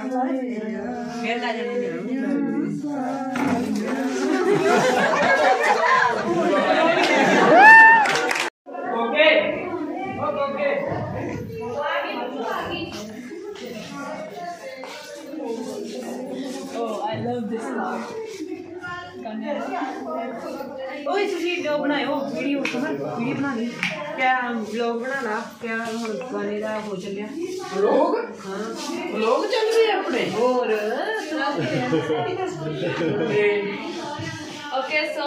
video बनाओ video बना ली क्या व्लॉग बनाना क्या गाने का हो चलिया व्लॉग हाँ व्लॉग चल रहे हैं अपने और ओके सो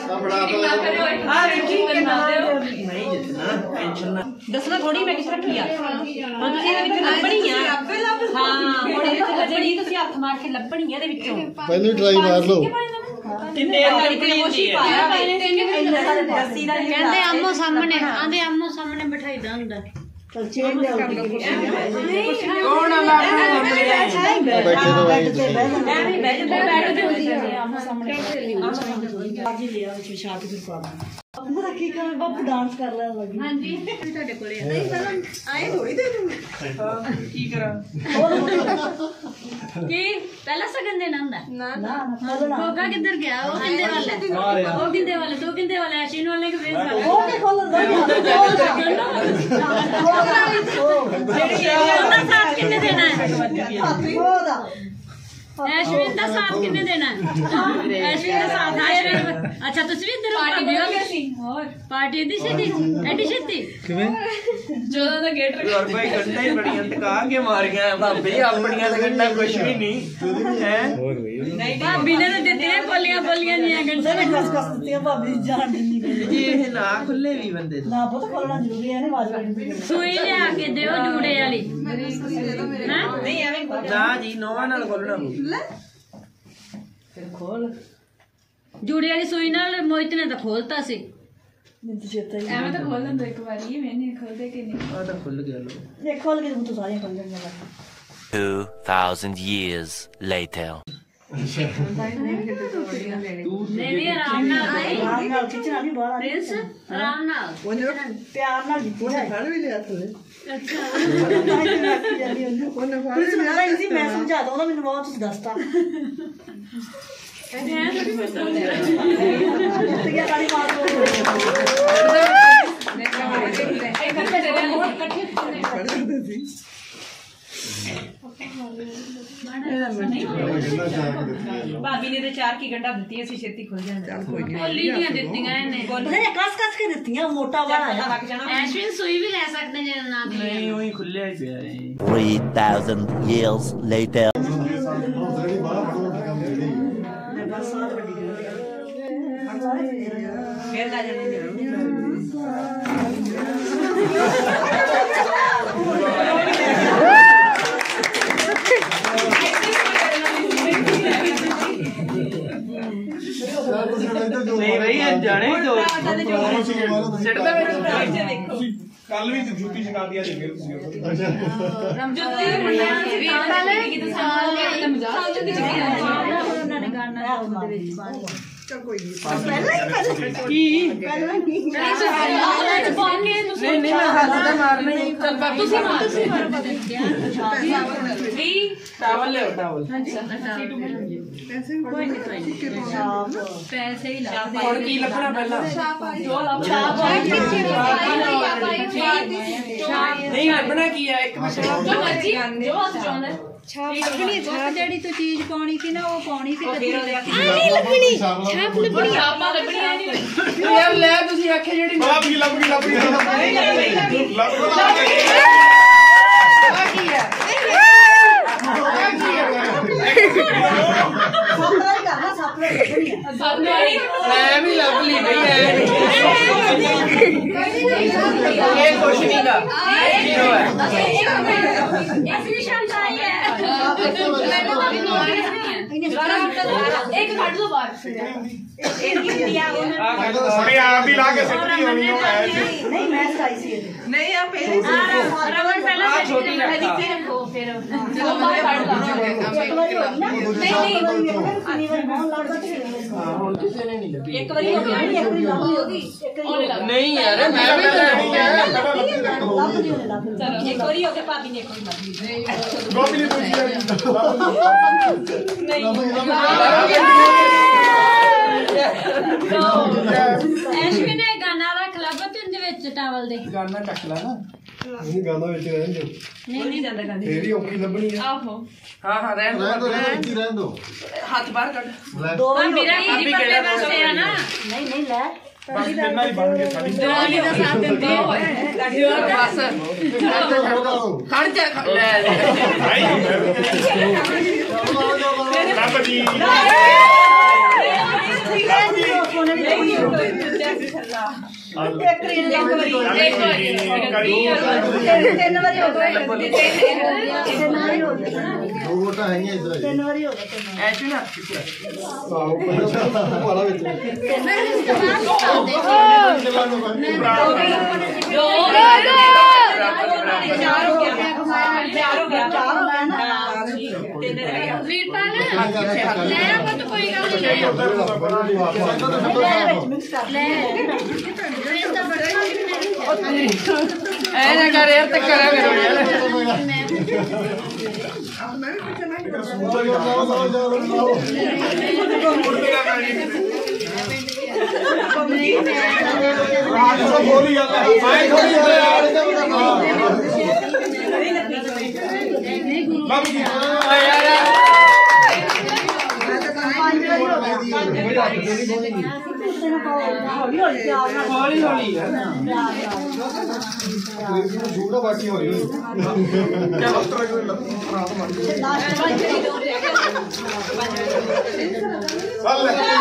दसना थोड़ी मैं किस रखी हां लभनी है हां हुण इहदे विच जड़ी तुसीं हत्थ मार के लभनी है इहदे विचों पहले ट्राई मार लो कहते आमो सामने आंदे आमो सामने बिठाईदा हुंदा चल चेंज कौन बैठे तो भाई आमो सामने आज ही लिया विच विछा के फिर पा अंदर की कर बाप डांस कर ले लगी हां जी ਤੁਹਾਡੇ ਕੋਲੇ ਨਹੀਂ ਪਹਿਲਾਂ ਆਏ ਥੋੜੀ ਦੇ ਤੂੰ ਕੀ ਕਰਾਂ ਕੀ ਪਹਿਲਾ ਸਗਨ ਦੇਣਾ ਹੁੰਦਾ ਨਾ ਹੋਗਾ ਕਿੱਧਰ ਗਿਆ ਉਹ ਕਿੰਦੇ ਵਾਲੇ ਦੋ ਕਿੰਦੇ ਵਾਲੇ ਅਸ਼ਿਨ ਵਾਲੇ ਕੇ ਵੇਸ ਵਾਲੇ ਉਹ ਕੇ ਖੋਲ ਦੋ ਉਹਦਾ ਸਾਥ ਕਿੰਨੇ ਦੇਣਾ ਹੈ ਉਹਦਾ ਐਸ਼ਵਿਨ ਦਾ ਸਾਥ ਕਿੰਨੇ ਦੇਣਾ ਐਸ਼ਵਿਨ ਦਾ ਸਾਥ अच्छा तुसी भी इधर पार्टी हो गई सी और पार्टी दी छेती एडी छेती किवें जोदा दा गेट और भाई गंडा ही बड़ियां टका के मार गया भाभी अपनियां दा गंडा कुछ भी नहीं है और भाई भाभी ने तो देते हैं बोलियां नहीं गंडा ने कस देती है भाभी जान नहीं जी ये ना खुले भी बंदे ना पता खोलना जरूरी है ने आवाज सुई ले आके देओ जूड़े वाली हां नहीं एवें ना जी नोवा नाल खोलना ले फिर खोल ਜੂੜੇ ਵਾਲੀ ਸੂਈ ਨਾਲ ਮੋਹਿਤ ਨੇ ਤਾਂ ਖੋਲਤਾ ਸੀ ਮੈਨੂੰ ਤਾਂ ਚੇਤਾ ਹੀ ਐਵੇਂ ਤਾਂ ਖੋਲ ਲੈਂਦਾ ਇੱਕ ਵਾਰੀ ਮੈਨੇ ਖੋਲਦੇ ਕਿ ਨਹੀਂ ਆ ਤਾਂ ਖੁੱਲ ਗਿਆ ਲੋ ਇਹ ਖੋਲ ਕੇ ਤੂੰ ਸਾਰੀਆਂ ਖੋਲ ਲੈਂਦਾ 2000 years later ਨਹੀਂ ਆਰਾਮ ਨਾਲ ਖਿੱਚਣਾ ਨਹੀਂ ਬਾਹਰ ਪ੍ਰਿੰਸ ਆਰਾਮ ਨਾਲ ਉਹਨੇ ਪਿਆਰ ਨਾਲ ਦਿੱਤੀ ਹੈ ਫੜ ਵੀ ਲਿਆ ਥੋੜੇ ਅੱਛਾ ਉਹਨੇ ਫੜ ਸੀ ਮੈਂ ਸਮਝਾ ਦਵਾਂ ਮੈਨੂੰ ਬਹੁਤ ਤੁਸੀਂ ਦੱਸਤਾ मैं भाभी ने तो 4 की गंडा दित्ती सी छेती खुल जांदा गोली दी दित्तियां इन्हें गोली कस कस के दित्तियां मोटा वाला लग जाना ऐश्विन सुई भी ले सकदे जे ना दी नहीं ओही खुल्ले ही पिया 3000 years later फिर ला जाने नहीं भाई जाने ही दो चढ़ता मेरे देखो कल भी जूती सिखा दिया देंगे अच्छा जूती की तो साल में मजाक उन्होंने गाना ਉਹਦੇ ਵਿੱਚ ਪਾਣੀ ਚਲ ਕੋਈ ਨਹੀਂ ਕੀ ਪਹਿਲਾਂ ਕੀ ਨਹੀਂ ਮੈਂ ਹੱਥ ਤੇ ਮਾਰਨਾ ਹੀ ਚਲ ਬਾਬੂ ਤੁਸੀਂ ਮਾਰ ਵੀ ਟਾਵਲ ਲੈ ਟਾਵਲ ਹਾਂਜੀ ਪੈਸੇ ਕੋਈ ਨਹੀਂ ਪੈਸੇ ਹੀ ਲਾ ਹੁਣ ਕੀ ਲੱਭਣਾ ਪਹਿਲਾਂ ਜੋ ਲੱਭਣਾ ਨਹੀਂ ਲੱਭਣਾ ਕੀ ਹੈ ਇੱਕ ਮਸਲਾ ਜੋ ਮਰਜੀ ਜੋ ਚਾਹੁੰਦਾ छाप लगनी छाप जड़ी तो चीज पानी थी ना वो पानी से कदी नहीं लगनी छाप लगनी छाप लगनी यार ले तुसी आखे जड़ी लभ गई की है मैं भी लभ ली भाई ये कुछ नहीं का जीरो है ऐसी शांत आई है एक काट दो बार थोड़ी आप भी ला के सकती हो नहीं मैं सही सी नहीं आप पहले रमन पहले छोटी रखो फिर दो बार काट दो ਇੱਕ ਵਾਰੀ ਹੋ ਗਿਆ ਨਹੀਂ ਯਾਰ ਮੈਂ ਵੀ ਲੈਣੀ ਹੈ ਚਲੋ ਇੱਕ ਵਾਰੀ ਹੋ ਗਿਆ ਭਾਬੀ ਨੇ ਇੱਕ ਵਾਰੀ ਲੱਭ ਲਈ ਗੋਪੀ ਨੇ ਪੁੱਛਿਆ ਐਸ਼ਵਿਨ ਨੇ ਗਾਣਾ ਰੱਖ ਲਾ ਬੱਤ ਦੇ ਵਿੱਚ ਟਾਵਲ ਦੇ ਗਾਣਾ ਚੱਕ ਲੈ ਨਾ ਨਹੀਂ ਗਾਣਾ ਵਿੱਚ ਰਹਿਣ ਦਿਓ ਨਹੀਂ ਜਾਂਦਾ ਗਾਣੇ ਤੇਰੀ ਔਖੀ ਲੱਭਣੀ ਹੈ ਆਹੋ ਹਾਂ ਰਹਿਣ ਰਹਿਣ ਦੋ ਰਹਿਣ ਦੋ ਹੱਥ ਬਾਹਰ ਕੱਢ ਆ ਮੇਰਾ ਹੀਰੀ ਪੱਲੇ ਪਾਸੇ ਆ ਨਾ ਨਹੀਂ ਲੈ ਬਸ ਕਿੰਨਾ ਹੀ ਬਣ ਗਿਆ ਸਾਡੀ ਜਵਾਨੀ ਦਾ ਸਾਥ ਦਿੰਦੀ ਬਸ ਖੜ ਜਾ ਲੈ ਰੱਬ ਜੀ ਤਿੰਨ ਵਾਰੀ ਹੋ ਗਏ ਦੋ ਵੋਟਾਂ ਹੈਗੀਆਂ ਇਧਰ ਤਿੰਨ ਵਾਰੀ ਹੋ ਗਏ ਐਸ਼ੂ ਨਾ ਆਹੋ ਵਾਲਾ ਵਿੱਚ ਵੀਰਪਾਲ ਲੈ ਬੱਤ ਕੋਈ ਗੱਲ ਨਹੀਂ ਲੈ ਐ ਨਾ ਕਰ ਯਾਰ ਤੇ ਕਰਾ ਕਰੋ ਯਾਰ ਬੋਲੀ ਜਾਂਦਾ ਮੈਂ ਥੋੜੀ ਲੱਭ ਗਈ ਹੌਲੀ ਹੌਲੀ ਪਿਆਰ ਨਾਲ ਹੌਲੀ ਹੌਲੀ ਯਾਰ ਛੂਟਾ ਬਾਕੀ ਹੋਈ ਚੱਲ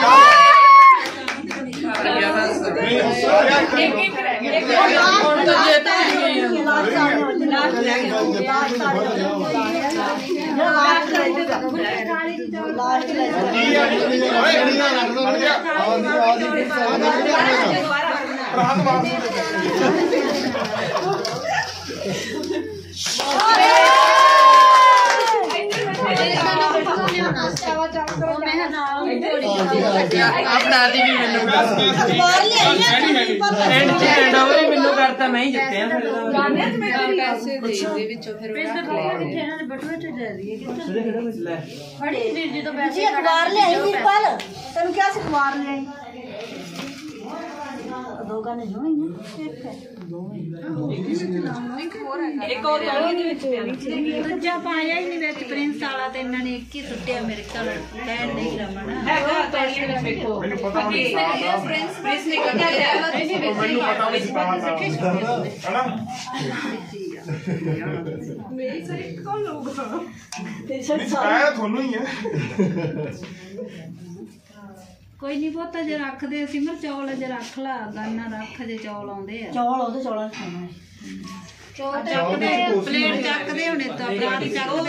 ਹੁਣ ਤਾਂ ਜਿੱਤ ਗਈ ਆਪਣਾ ਦੀ ਵੀ ਮੈਨੂੰ ਐਂਡ ਤੇ ਐਂਡ ਓਵਰ ਹੀ ਮੈਨੂੰ ਕਰਤਾ ਮੈਂ ਹੀ ਜਿੱਤਿਆ ਫਿਰ ਪੈਸੇ ਦੇ ਵਿੱਚੋਂ ਫਿਰ ਪੈਸੇ ਕਿੱਥੇ ਇਹਨਾਂ ਦੇ ਬਟੂਏ ਤੇ ਦੇ ਦਈਏ ਕਿੱਥੇ ਲੈ ਫੜੀ ਵੀਰ ਜੀ ਤੋਂ ਪੈਸੇ ਜੀ ਅਖਬਾਰ ਲਿਆਈ ਵੀਰਪਾਲ ਤੈਨੂੰ ਕਿਹਾ ਸੀ ਅਖਬਾਰ ਲਿਆਈ ਦੋ ਗਾਣੇ ਜੋ ਹੀ ਨੇ ਇੱਕ ਹੈ ਇੱਕ ਹੋਰ ਗਾਣੇ ਦੇ ਵਿੱਚ ਪਿਆ ਦੂਜਾ ਪਾਇਆ ਹੀ ਨਹੀਂ ਵਿੱਚ ਪ੍ਰਿੰਸ ਵਾਲਾ ਤੇ ਇਹਨਾਂ ਨੇ ਇੱਕ ਹੀ ਸੁੱਟਿਆ ਮੇਰੇ ਕੋਲ ਕਹਿਣ ਨਹੀਂ ਰਮਣ ਹੈਗਾ ਪੈਸੇ ਵਿੱਚ ਵੇਖੋ ਮੈਨੂੰ ਪਤਾ ਨਹੀਂ ਪ੍ਰਿੰਸ ਨੇ ਕਹਿੰਦਾ ਮੈਨੂੰ ਪਤਾ ਨਹੀਂ ਹਨਾ ਆਇਆ ਤੁਹਾਨੂੰ ਹੀ ਹੈ ਕੋਈ ਨਹੀਂ ਪੋਤਾ ਜੇ ਰੱਖਦੇ ਸਿਮਰ ਚੌਲ ਜੇ ਰੱਖ ਲਾ ਗਾਨਾ ਰੱਖ ਜੇ ਚੌਲ ਆਉਂਦੇ ਆ ਚੌਲ ਉਹਦੇ ਚੌਲਾਂ ਖਾਣਾ ਚੌਲ ਚੱਕਦੇ ਪਲੇਟ ਚੱਕਦੇ ਹੁਣੇ ਤਾਂ ਪਰਾਤ ਚੱਕਦੇ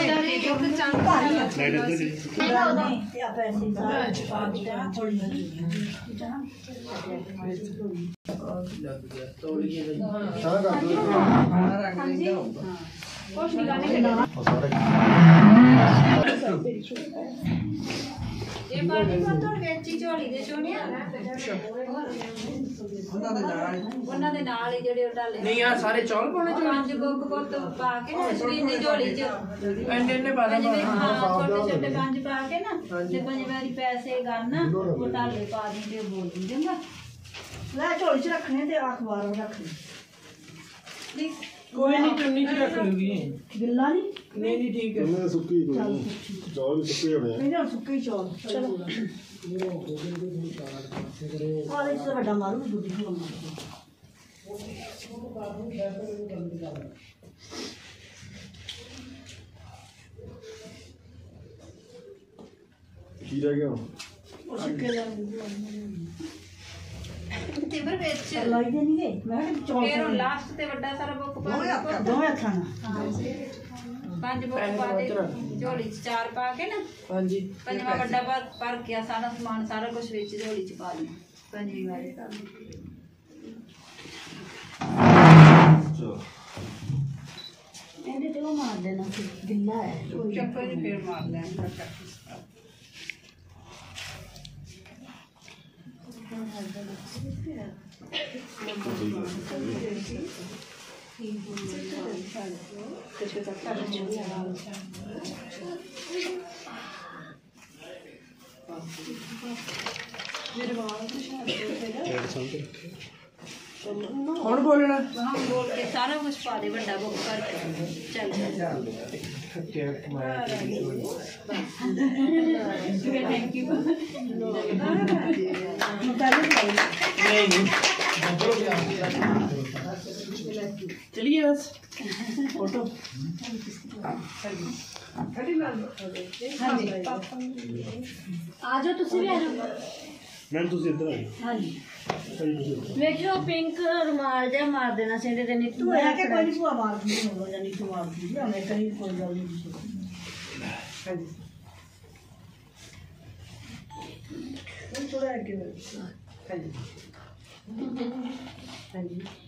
ਤੇ ਆ ਪੈਸੇ ਥੋੜੀ ਇਹ ਬਾਣੀ ਪਤੋਂ ਵੇਚੀ ਝੋਲੀ ਦੇ ਸੋਹਣਿਆ ਉਹਨਾਂ ਦੇ ਨਾਲ ਹੀ ਜਿਹੜੇ ਉਹ ਡਾਲੇ ਨਹੀਂ ਆ ਸਾਰੇ ਚੌਲ ਪਾਉਣੇ ਪੰਜ ਗੁੱਗ ਪੁੱਤ ਪਾ ਕੇ ਨਾ ਸਰੀਰ ਦੀ ਝੋਲੀ ਚ ਐਂਡ ਪਾ ਦੇ ਛੋਟੇ ਛੋਟੇ ਪੰਜ ਪਾ ਕੇ ਨਾ ਤੇ ਪੰਜ ਵਾਰੀ ਪੈਸੇ ਗਾਣਾ ਉਹ ਡਾਲੇ ਪਾ ਦਿੰਦੇ ਬੋਲ ਦਿੰਦੇ ਨਾ ਲੈ ਝੋਲੀ ਚ ਰੱਖਣੇ ਤੇ ਅਖਬਾਰ ਰੱਖਣੇ ਕੋਈ ਨਹੀਂ ਚੁੰਨੀ ਚ ਰੱਖ ਲੂਗੀ ਗਿੱਲਾ ਨਹੀਂ ਨਹੀਂ ਠੀਕ ਹੈ ਉਹਨੇ ਸੁੱਕੀ ਕੋਈ ਚੌਲ ਵੀ ਸੁੱਕੇ ਹੋਣੇ ਨਹੀਂ ਨਾ ਸੁੱਕੇ ਚੌਲ ਚਲੋ ਆਹ ਇਸ ਵੱਡਾ ਮਾਰੂ ਦੁੱਧ ਨੂੰ ਕੀ ਰਹਿ ਗਿਆ ਉਹ ਸੁੱਕੇ ਲੈ ਤਿਬਰ ਵਿੱਚ ਲਾਈ ਦੇ ਨਹੀਂ ਗਏ ਮੈਂ ਕਿਹਾ ਚੌਲ ਫਿਰ ਉਹ ਲਾਸਟ ਤੇ ਵੱਡਾ ਸਾਰਾ ਬੁੱਕ ਪਾ ਦੋਵੇਂ ਹੱਥਾਂ ਨਾਲ ਪੰਜ ਬੁੱਕ ਪਾ ਦੇ ਝੋਲੀ ਚ ਚਾਰ ਪਾ ਕੇ ਨਾ ਹਾਂਜੀ ਪੰਜਵਾਂ ਵੱਡਾ ਭਰ ਕੇ ਸਾਰਾ ਸਮਾਨ ਸਾਰਾ ਕੁਝ ਵਿੱਚ ਝੋਲੀ ਚ ਪਾ ਦੇਣਾ ਪੰਜਵੀਂ ਵਾਰੀ ਤਾਂ ਇਹਦੇ ਤੇ ਉਹ ਮਾਰ ਦੇਣਾ ਸੀ ਗਿੱਲਾ ਹੈ ਚੱਪਲ ਫੇਰ ਮਾਰ ਲੈਣ कौन बोलना बोल के सारा कुछ पा दे बड़ा बुक करके चल थैंक यू चलिए बस फोटो आ जाओ तुसी भी आ जाओ ਮੈਂ ਤੁਸੀਂ ਇੱਧਰ ਆਏ ਹਾਂਜੀ ਵੇਖਿਓ ਪਿੰਕ ਰੁਮਾਲ ਜਿਹਾ ਮਾਰ ਦੇਣਾ ਸੀ ਇਹਦੇ ਤੇ ਨੀਤੂ ਤੂੰ ਆ ਕੇ ਕੋਈ ਨਹੀਂ ਭੂਆ ਮਾਰਦੀ ਨਹੀਂ ਹੋਗਾ ਜਾਨੀ ਤੂੰ ਮਾਰਦੀ ਹੈ ਮੈਂ ਕਰੀ ਕੋਈ ਗੱਲ ਨਹੀਂ ਹਾਂਜੀ ਥੋੜਾ ਅੱਗੇ ਹਾਂਜੀ ਹਾਂਜੀ